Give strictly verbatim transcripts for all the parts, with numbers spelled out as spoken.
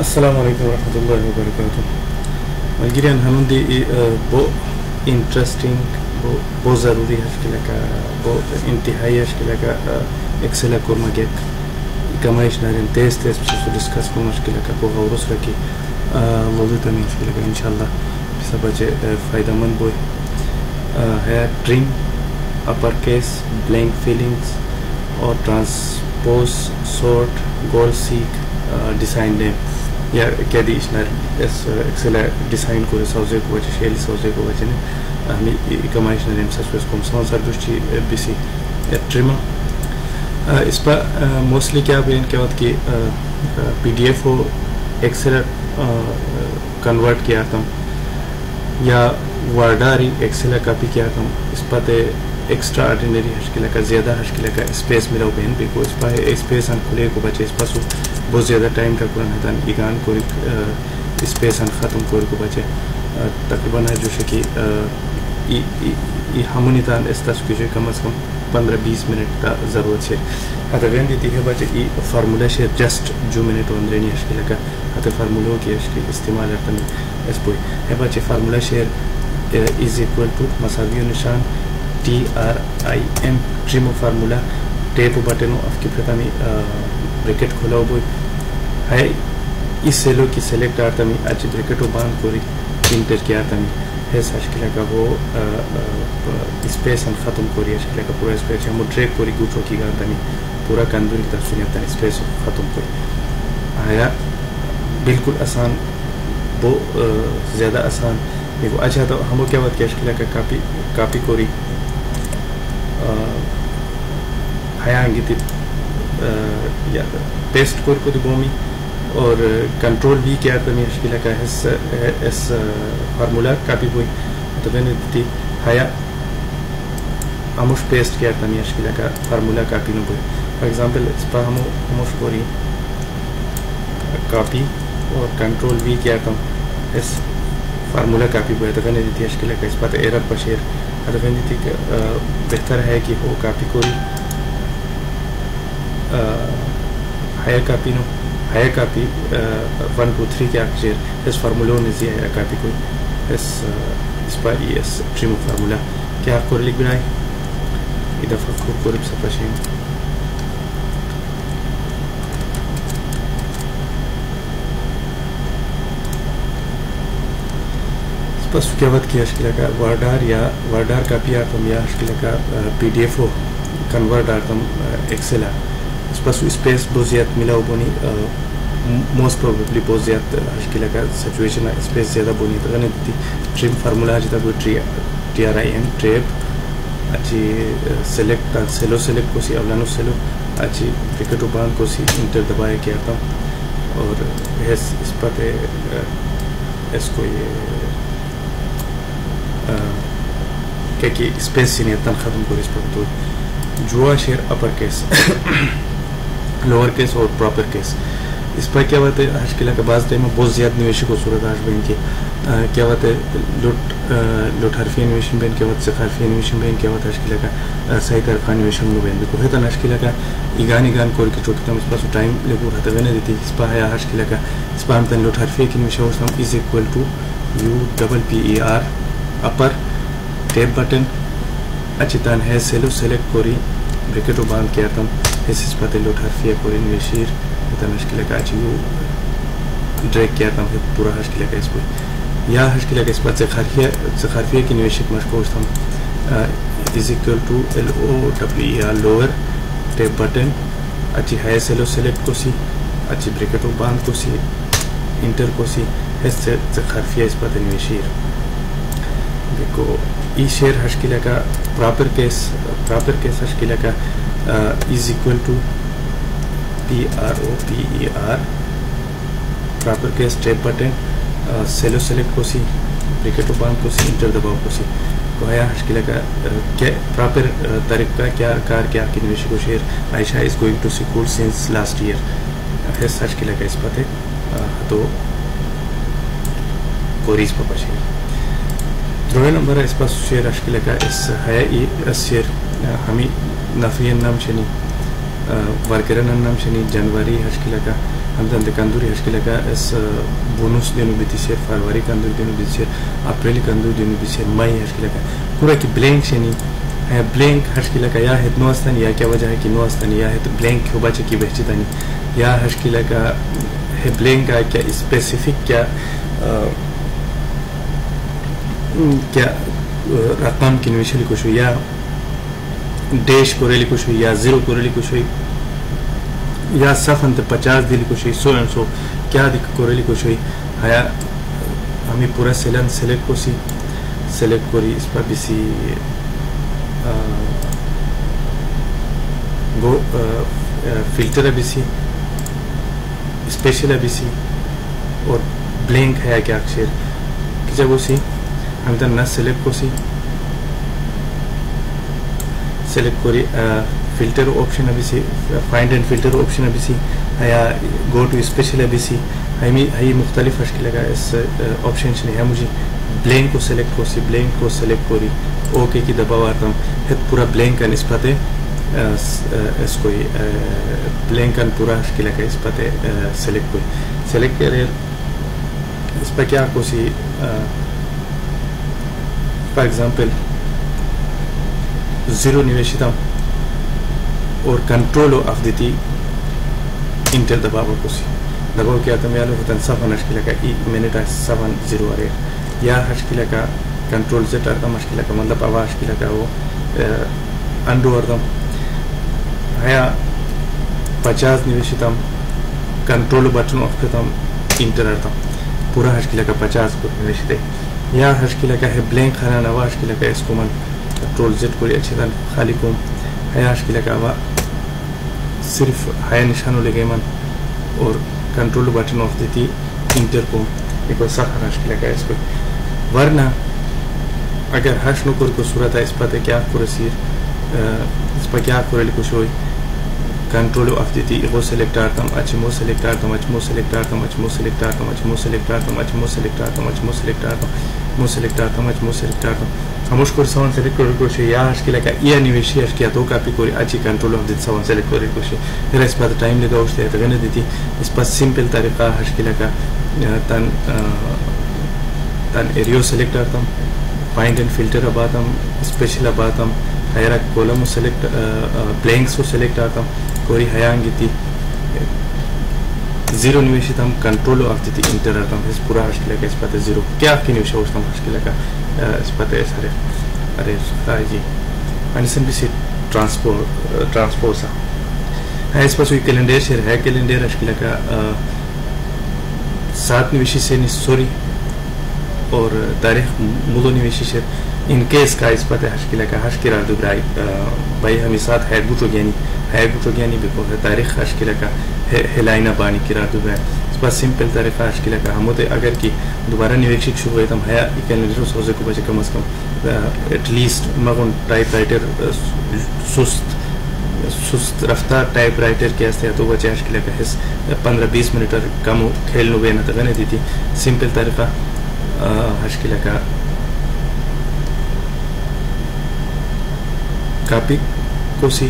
السلام علیکم ورحمۃ اللہ وبرکاتہ. ملگریان ہمون دی بو انٹرسٹنگ بو بو ضروری ہے کہ بو انتہائی ہے کہ ایکسل کو مگیک کمائش نارین تیز تیز سو ڈسکس کو مشکل کا کو غورس رکھی موضوع تمہیں مشکل کا انشاءاللہ سب بچے فائدہ مند بوئے ہے trim upper case blank fillings اور transpose sort goal seek design name یا کیا دی اشنار اس ایکسل ڈیزائن کو سوزے کو بچے شیلی سوزے کو بچے نے ہمیں کمائش نارین سسویس کو مسلمان سردوشتی بیسی ٹرمہ اس پر موسٹلی کیا بین کے وقت کی پی ڈی ایف ہو ایکسل کنورٹ کیا تھا یا وارڈاری ایکسل کاپی کیا تھا اس پر ایکسٹرا آرڈینری ہشکلہ کا زیادہ ہشکلہ کا اسپیس ملا بین بھی کو اس پر اسپیس ان کھلے کو بچے اس پر سو بہت زیادہ ٹائم کا قرآن ہے ایگان کو اسپیس ان ختم کو بچے تقریباً ہے جو شکی ہمونی تان اس تاسو کی جو کم از کم پندرہ بیس منٹ کا ضرورت ہے حتی وین دیتی ہے بچے ای فارمولا شیر جسٹ جو منٹ وندرینی ہشکلہ کا حتی فارمولوں کی ہشکل استعمال ہے تمہیں اس پوئی ہے بچے فارمولا شیر از ایکول ٹو مساویو نشان T R I M trim formula tab بٹنوں اف کی پھر تمہیں بریکٹ کھولا ہوئی ہے اس سیلو کی سیلیکٹ آر تمہیں آج بریکٹوں باندھ کوری انٹر کیا تمہیں ہے ہشکلہ کا وہ اسپیس ان ختم کوری ہشکلہ کا پورا اسپیس ہم ٹریک کوری گوٹھو کی گا تمہیں پورا کندوری تفصیلی اپنا اسپیس ختم کوری آیا بالکل آسان وہ زیادہ آسان دیکھو اچھا تو ہمو کیا بات کی ہشکلہ کا کاپی کاپی کوری ہیا آنگی تھی یا پیسٹ کور کو دی بومی اور کنٹرول بھی کیا تھا میں ہشکلہ کا اس فارمولا کاپی ہوئی تو میں نے دی ہیا ہموش پیسٹ کیا تھا میں ہشکلہ کا فارمولا کاپی نو ہوئی فار ایگزامپل اس پر ہمو ہموش کوری کاپی اور کنٹرول بھی کیا تھا اس فارمولا کاپی ہوئی تو میں نے دی ہشکلہ کا اس پر ایرر پر شیر تو میں نے دی کہ بہتر ہے کہ وہ کاپی کوری ہایا کاپی نو ہایا کاپی ون ٹو تھری کیا شیر اس فارمولوں نے زی ہایا کاپی کوئی اس اس پر ای اس ٹرم فارمولا کیا آپ کو لکھ بنائے ای دفعہ خود کو رب سپاشیں اس پر سکیوت کی ہشکلہ کا وارڈار یا وارڈار کاپی آتم یا ہشکلہ کا پی ڈی ایف ہو کنورٹ آتم ایکسل اس پر سو اسپیس بہت زیادہ ملا ہو بونی موسٹ پروبیبلی بہت زیادہ ہشکلہ کا سچویشن اسپیس زیادہ بونی تو گنے دیتی ٹرم فارمولا جتا کوئی ٹی آر آئی ایم ٹریپ اچھی سیلیکٹ سیلو سیلیکٹ کو سی اولانو سیلو اچھی بریکٹو باندھ کو سی انٹر دبائے کیا تھا اور اس پر اس کو یہ کہ کہ اسپیس سی نہیں اتنا ختم کو اس پر تو جوا شیر اپر کیس لوور کیس اور پراپر کیس اس پر کیا بات ہے ہشکلہ کا بعض ٹائم میں بہت زیادہ نویشی کو صورت آج بین کی کیا بات ہے لوٹ لوٹ حرفی انویشن بین کیا بات سے حرفی انویشن بین کیا بات ہشکلہ کا صحیح طرف انویشن میں بین کو ہے تو ہشکلہ کا ایگان ایگان کور کی چوکی تم اس پر سو ٹائم لگو رہتا ہے دیتی اس پر ہے ہشکلہ کا اس پر ہم تن لوٹ حرفی ایک انویشن ہوتا ہم is equal to U double P E R upper tab button اچھی تان ہے سیلو سیلیکٹ کوری بریکٹو باندھ کیا تم اس اس پر لوٹ حرفی کوری نویشیر تن ہشکلہ کا اچھی یو ڈریک کیا تم پورا ہشکلہ کا اس پر یا ہشکلہ کا اس پر زخارفیہ کی نویشک مشکوش تم is equal to L O double E R lower tab button اچھی ہے سیلو سیلیکٹ کو سی اچھی بریکٹو باندھ کو سی انٹر کو سی اس سے زخارفیہ اس پر نویشیر دیکھو ای شیر ہشکلہ کا پراپر کیس پراپر کیس ہشکلہ کا is equal to P R O P E R proper case tab button سیلو سیلیکٹ کو سی بریکٹو باندھ کو سی انٹر دباؤ کو سی تو ہے ہشکلہ کا پراپر طریقہ کیا کار کیا کی نویشی کو شیر Ayesha is going to school since last year ہے ہشکلہ کا اس پتہ تو کوریز پاپا شیر دروے نمبر اس پاس شیر ہشکلہ کا اس ہے اس شیر ہمیں نفری نام شنی ورکرن نام شنی جنوری ہشکلہ کا هم دن کندوری هشکل که اس بونوس دینو بیتیشیر فروری کندور دینو بیتیشیر اپریل کندور دینو بیتیشیر مئی هشکل که پورا کی بلینک شنی ہے بلینک هشکل که یا هد نو استن یا کیا وجہ ہے کہ نو استن یا ہد بلینک ہو بچے کی بہچی تانی یا هشکل که ہے بلینک کا کیا اسپیسیفک کیا کیا رقم کی نویشلی کچھ ہوئی یا ڈیش کوریلی کچھ ہوئی یا زیرو کوریلی کچھ ہوئی یا صفن تے پچاس دیلی کچھ ہوئی سو اینڈ سو کیا دی کوریلی کچھ ہوئی ہے ہمیں پورا سیلن سیلیکٹ کو سی سیلیکٹ کوری اس پر بھی سی گو فلٹر بھی سی اسپیشل بھی سی اور بلینک ہے کیا اکشر کی جگہ سی ہم تن نہ سیلیکٹ کو سی سیلیکٹ کوری فلٹر آپشن ابھی سی فائنڈ اینڈ فلٹر آپشن ابھی سی یا گو ٹو اسپیشل ابھی سی ہمیں ہی مختلف اشکال لگا اس آپشن نہیں ہے مجھے بلینک کو سیلیکٹ کو سی بلینک کو سیلیکٹ کوری اوکے کی دباؤ آتا ہوں پھر پورا بلینک کا نسبت ہے اس کوئی بلینک کا پورا اشکال لگا اس پتہ سیلیکٹ کوئی سیلیکٹ کرے اس پر کیا کو سی فار ایگزامپل زیرو نویشتا اور کنٹرول آف دیتی انٹر دباؤ کو سی دباؤ کیا تھا میالو ہوتا سفن اشکال کا ای منٹ سفن زیرو آ رہے یا اشکال کا کنٹرول زیٹ آتا اشکال کا مطلب آوا اشکال کا وہ انڈو آتا ہے پچاس نویشتا کنٹرول بٹن آف کرتا انٹر آتا پورا اشکال کا پچاس کو نویشتے یا اشکال کا ہے بلینک خانہ نوا اشکال کا اس کو من کنٹرول زیٹ کو اچھے دن خالی کو ہے اشکال کا آوا صرف ہے نشانوں لگے من اور کنٹرول بٹن آف دیتی انٹر کو ایک ویسا خانہ اشکال کا اس کو ورنہ اگر ہش نکر کو صورت ہے اس پتہ کیا کو رسیر اس پر کیا کو رلی کچھ ہوئی کنٹرول آف دیتی وہ سیلیکٹ آرتم اچمو سیلیکٹ آرتم اچمو سیلیکٹ آرتم اچمو سیلیکٹ آرتم اچمو سیلیکٹ آرتم اچمو سیلیکٹ آرتم اچمو سیلیکٹ آرتم مو سیلیکٹ آرتم اچمو سیلیکٹ آرتم ہموش کو سوان سیلیکٹ کوری کوشی یا اشکال کا یا نیویشی اشکیا تو کاپی کوری اچھی کنٹرول آف دیتی سوان سیلیکٹ کوری کوشی پھر اس پر ٹائم لگا ہوشتے ہے تغنی دیتی اس پر سمپل طریقہ اشکال کا تن تن ایریو سیلیکٹ آرتم فائنڈ اینڈ فلٹر اب آتم اسپیشل اب آتم حیرہ کولم سیلیکٹ بلینکس کو سیلیکٹ آتم کوری حیانگی تی زیرو نویشی تم کنٹرول آف دیتی انٹر آتم اس پورا اشکال کا اس پتہ زیرو کیا کی نویشہ ہوشتم اشکال کا اس پتہ اس ارے ارے خواہی جی انیسن بھی سی ٹرانسپور ٹرانسپور سا ہے اس پاس ہوئی کیلنڈر شیر ہے کیلنڈر اشکال کا سات نویشی سے نی سوری اور تاریخ ملو نویشی شیر ان کیس کا اس پتہ اشکال کا ہش کی رادو برائی بائی ہمیں ساتھ ہے گوٹو گیانی ہے گوٹو گیانی بکو ہے تاریخ اشکال کا ہلائنہ بانی کی رادو برائی اس پاس سمپل طریقہ اشکال کا ہم ہوتے اگر کی دوبارہ نیویکشک شروع ہوئے تم ہے کیلنڈر سوزے کو بچے کم از کم ایٹ لیسٹ مغن ٹائپ رائٹر سست سست رفتار ٹائپ رائٹر کے استے تو بچے اشکال کا حص پندرہ بیس منٹر کم کھیلنو بے نہ تغنے دیتی سمپل طریقہ اشکال کا کاپی کو سی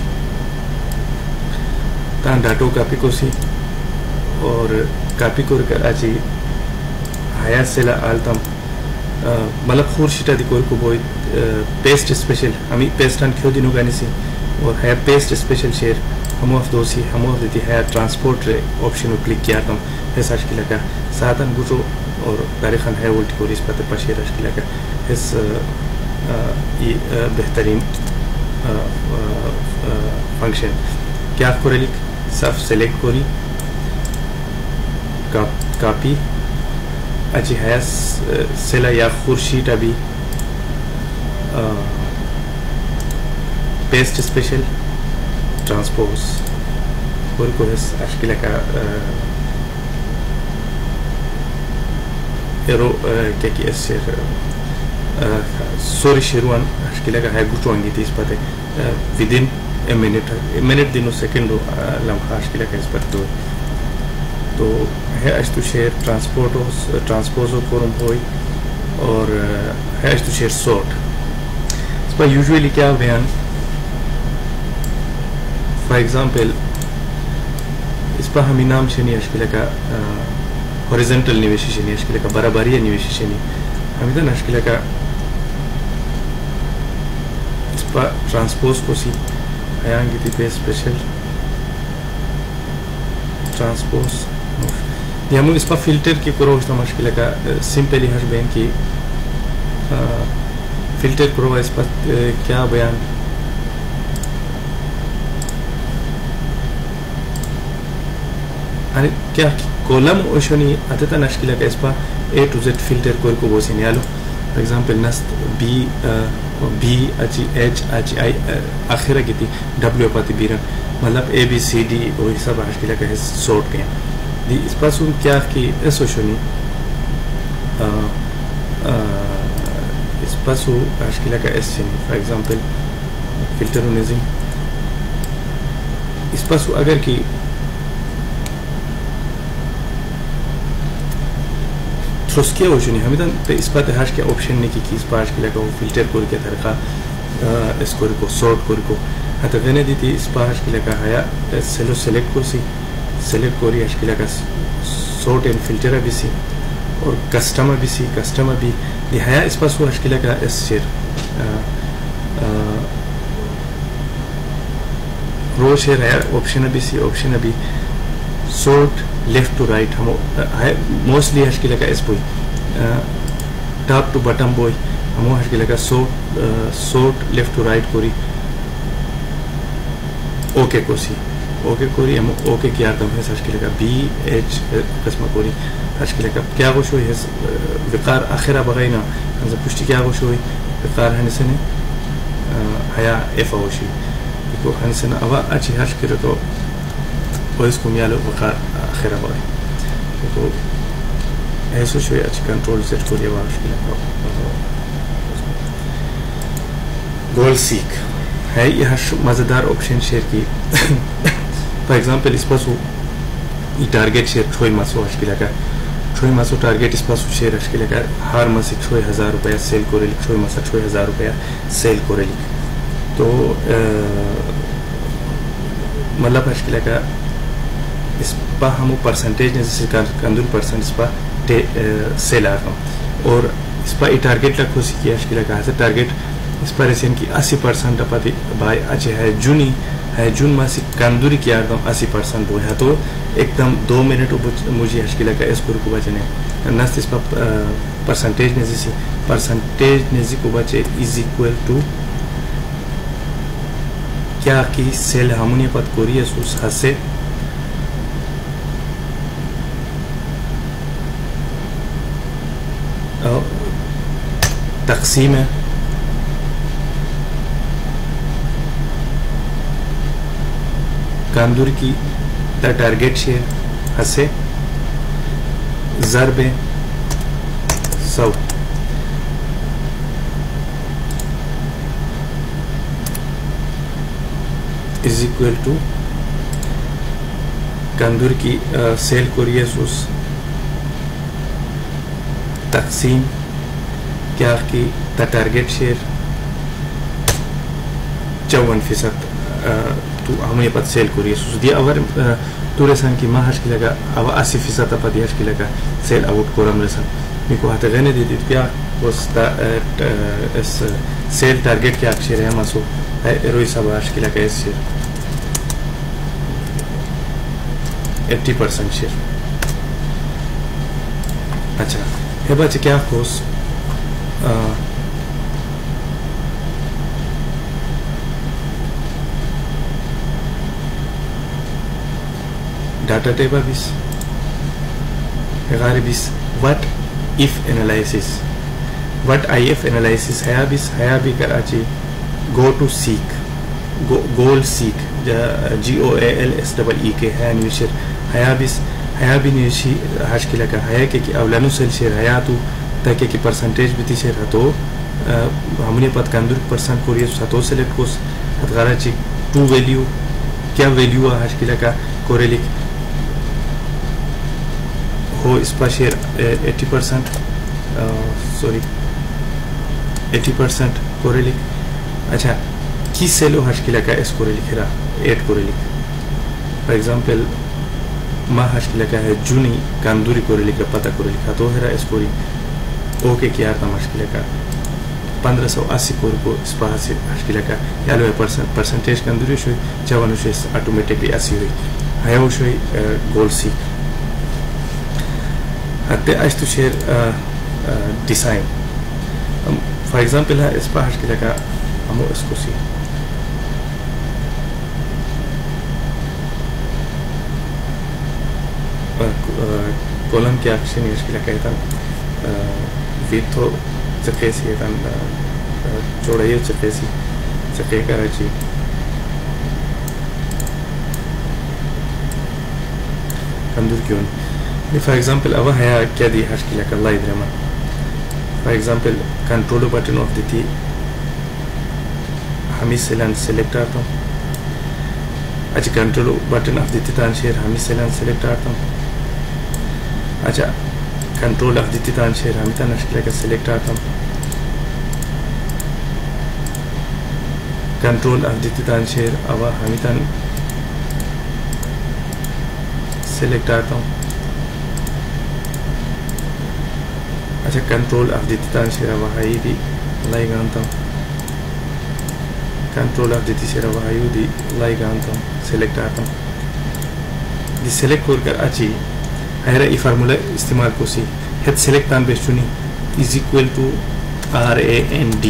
تان ڈاٹو کاپی کو سی اور کاپی کو کر آجی حیات سیلا آلتم ملب خور شیٹا دی کوئی کو بوئی پیسٹ اسپیشل ہمیں پیسٹان کیوں دینو گانی سی اور ہے پیسٹ اسپیشل شیر ہمو اف دو سی ہمو اف دیتی ہے ٹرانسپورٹ رے آپشن کلک کیا تم ہے اشکال کا ساتن گوٹو اور تاریخاً ہے ولٹ کوری اس پتہ پشیر اشکال کا اس بہترین فنکشن کیا کوری لکھ صف سیلیکٹ کوری کاپی اچھی ہے سیلا یا خورشیٹ ابھی پیسٹ اسپیشل ٹرانسپوز اور کو اس اشکال کا ایرو کیا کی اس سوری شیروان اشکال کا ہے گوٹو آنگی تھی اس پتہ ودن اے منٹ منٹ دنو سیکنڈو لمحہ اشکال کا اس پتہ تو ہے اشتو شیر ٹرانسپورٹو ٹرانسپوزو کورم ہوئی اور ہے اشتو شیر سورٹ اس پر یوزولی کیا بیان فار ایگزامپل اسپا ہمی نام شنی اشکیل کا horizontal نویشی شنی اشکیل کا برابری نویشی شنی ہمیدن اشکیل کا اسپا ٹرانسپوز کو سی ایان گیتی پہ اسپیشل ٹرانسپوز یہ ہمون اسپا فلٹر کی کرو اشتا مشکل کا سمپلی ہش بین کی فلٹر کرو اسپا کیا بیان کیا کولم اوشنی اتتا نشکل کا اسپا اے ٹو زیڈ فلٹر کوئی کو بوسی نیالو for example نست بی بی اچھی ایچ اچھی آئی آخرہ کی تھی ڈبلیو پاتی بیرن مطلب اے بی سی ڈی وہی سب اشکیلہ کا ہے سورٹ گئے دی اس پاس ان کیا کی ایس اوشنی اس پاس وہ اشکیلہ کا ایس چنی for example فلٹر انیزم اس پاس وہ اگر کی تھروس کیا اوشنی ہمیدن پہ اس پاتے ہاش کیا آپشن نہیں کی کی اس پا اشکیلہ کا وہ فلٹر کوری کیا طرقہ اس کوری کو سورٹ کوری کو حتی غینے دیتی اس پا اشکیلہ کا حیا سیلو سیلیکٹ کو سی سیلیکٹ کوری اشکیلہ کا سورٹ اینڈ فلٹر بھی سی اور کسٹمر بھی سی کسٹمر بھی دی حیا اس پاس وہ اشکیلہ کا اس شیر رو شیر حیا آپشن بھی سی آپشن بھی سورٹ لیفٹ ٹو رائٹ ہمو موسٹلی اشکیلہ کا اس بوئی ٹاپ ٹو بٹم بوئی ہمو اشکیلہ کا sort sort left to right کوری اوکے کو سی اوکے کوری ہمو اوکے کیا آردم ہے اشکیلہ کا بی ایچ قسمہ کوری اشکیلہ کا کیا گوش ہوئی ہے وقار آخرہ بغائی نا ہنزا پشتی کیا گوش ہوئی وقار ہنسنے حیا ایفا ہوشی ہنسنے اوا اچھی اشکیلہ تو اس کو میالو وقار آخرہ بغائی تو ایسو شوئی اچھی کنٹرول سیٹ کو لیا اشکیلہ کا گول سیک ہے یہ مزدار آپشن شیئر کی فار ایگزامپل اس پاس یہ ٹارگیٹ شیئر چھوئی ماسو اشکیلہ کا چھوئی ماسو ٹارگیٹ اس پاس شیئر اشکیلہ کا ہار ماسی چھوئی ہزار روپیہ سیل کو رلی چھوئی ماسا چھوئی ہزار روپیہ سیل کو رلی تو مطلب اشکیلہ کا اس پا ہمو پرسنٹیج جیسے کندر پرسنٹ اس پا سیل آتا ہوں اور اس پا یہ ٹارگیٹ لکھو سی کیا اشکیلہ کا ہے ٹارگیٹ اس پر ایسے ان کی اسی پرسنٹ اپا دی بائی اچھے ہے جونی ہے جون ماسی کندوری کیا آردم اسی پرسنٹ بوئی ہے تو ایک دم دو منٹ مجھے اشکیلہ کا اس کو رکو بچنے نست اس پا پرسنٹیج نیزی سی پرسنٹیج نیزی کو بچے از ایکوال ٹو کیا کی سیل ہمونی پت کوری ہے سوس حصے تقسیم ہے کاندور کی تا ٹارگیٹ شیئر ہسے ضرب سو از اکول ٹو کاندور کی سیل کوریسوس تقسیم کیا کی تا ٹارگیٹ شیئر چون فیصد تو ہمیں پت سیل کو ریسوس دیا اور تو رسان کی ماہ اشکیلہ کا او اسی فیصد اپا دیا اشکیلہ کا سیل آؤٹ کورم رسان میکو ہاتے غینے دیتی پیا اس سیل ٹارگیٹ کیا اکشیر ہے ہماسو روی سابا اشکیلہ کا اس شیر ایٹی پرسنٹ شیر اچھا ہے بچے کیا کوس ڈاٹا ٹیبل بیس غیر بیس what if analysis what if ایف انالائسس ہے بیس ہے بھی کراچی go to seek goal seek G O A L S double E K ہے نیوشر ہے بیس ہے بھی نیوشی ہاشکیلہ کا ہے کہ اولانو سیل شیر ہے تو تاکہ کہ پرسنٹیج بھی تی شیر ہتو ہمیں پت کندر پرسنٹ کوریس ہتو سیلیکٹ کوس ہتغاراچی ٹو ویلیو کیا ویلیو ہے ہاشکیلہ کا کوریلک ہو اس پا share eighty percent sorry eighty percent کورے لکھ اچھا کی سیلو ہاشکیلہ کا اس کورے لکھ رہا ایٹ کورے لکھ فار ایگزامپل ما هشكلك هي جوني كاندوري كوريليك پتا كوريليك تو هرا اسكوري اوكي كيار تا مشكلك پندرہ سو اسی کور کو اسپاہ سے هشكلك يالو پرسنٹیج كاندوري شوي جوانو شوي automatically اسی ہوئی هيو شوي goal seek حتى عايز تشير design for example ها اسپاہ هشكلك امو اسكوسي کولم کی اکشن اشکیلا کہتا ویتو چکیسی ہے تن چوڑائیو چکیسی چکے کراچی کندور کیون فار ایگزامپل اب ہے کیا دی اشکیلا کا لائی درما فار ایگزامپل کنٹرول بٹن آف دیتی ہمیں سیلان سیلیکٹ آتا ہوں اچھا کنٹرول بٹن آف دیتی تان شیر ہمیں سیلان سیلیکٹ آتا ہوں اچھا کنٹرول آف دیتی تان شیر ہمیں تان اشکیلا کا سیلیکٹ آتا ہوں کنٹرول آف دیتی تان شیر اب ہمیں تان سیلیکٹ آتا ہوں اچھا کنٹرول آف دیتی تان شیر اب ہائی دی لائی گانتا ہوں کنٹرول آف دیتی شیر اب ہائی دی لائی گانتا ہوں سیلیکٹ آتا ہوں دی سیلیکٹ کر کر اچھی ہیرا ای فارمولا استعمال کو سی ہیت سیلیکٹ تان بیشتونی is equal to R A N D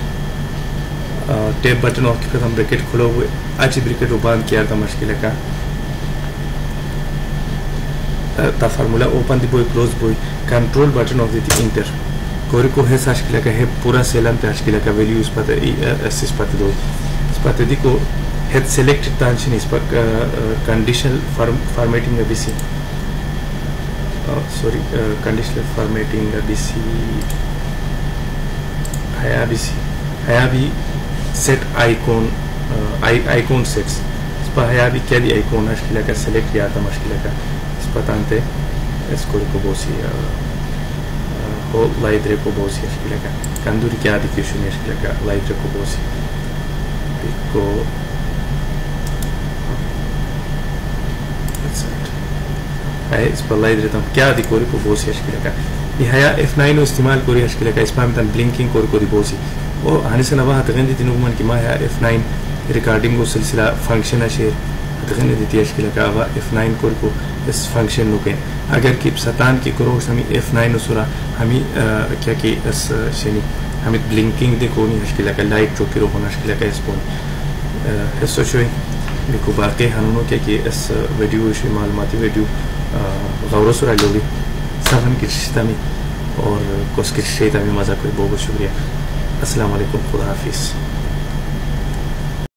tab button آف کی ہم بریکٹ کھلو ہوئے اچھی بریکٹ وہ باندھ کیا تھا مشکل کا تا فارمولا اوپن دی بوئی کلوز بوئی کنٹرول بٹن آف دیتی انٹر کوری کو ہے ساشکل کا ہے پورا سیلن پہ اشکل کا ویلیو اس پتہ اس پتہ دو اس پتہ دی کو ہیت سیلیکٹ تانشن اس پر کنڈیشنل فارمیٹنگ بی سی سوری کنڈیشنل فارمیٹنگ بی سی ہیا بی سی ہیا بھی سیٹ آئیکون آئیکون سیٹس اس پر ہیا بھی کیا دی آئیکون اشکل کا سیلیکٹ کیا تھا مشکل کا اس پر تانتے اس کو کو بوسی ہو لائدرے کو بوسی اشکل کا کندوری کیا دی کیشن اشکل کا لائدرے کو بوسی کو اس پر لائد رہتا ہوں کیا دی کوری کو بوسی اشکل کا یہ ہیا ایف نائن استعمال کوری اشکل کا اس پر ہمیں بلنکنگ کوری کو دی بوسی وہ ہانی سے نواہ تغین دیتی نوگمان کی ماہ ایف نائن ریکارڈنگ کو سلسلہ فنکشن اشیر تغین دیتی اشکل کا اب ایف نائن کوری کو اس فنکشن نوگیں اگر کی ستان کی کروس ہمیں ایف نائن اسورا ہمیں کیا کی اس شنی ہمیں بلنکنگ دے کونی اشکل کا لائٹ چوکی رو ہونا اشکل کا اس پون حصو شوئی بکو باقی ہنونو کیا کہ اس ویڈیو شوئی معلوماتی ویڈیو غور و سرا لوگی سفن کی رشتہ میں اور کس کی رشتہ میں مزہ کوئی بہت بہت شکریہ السلام علیکم خدا حافظ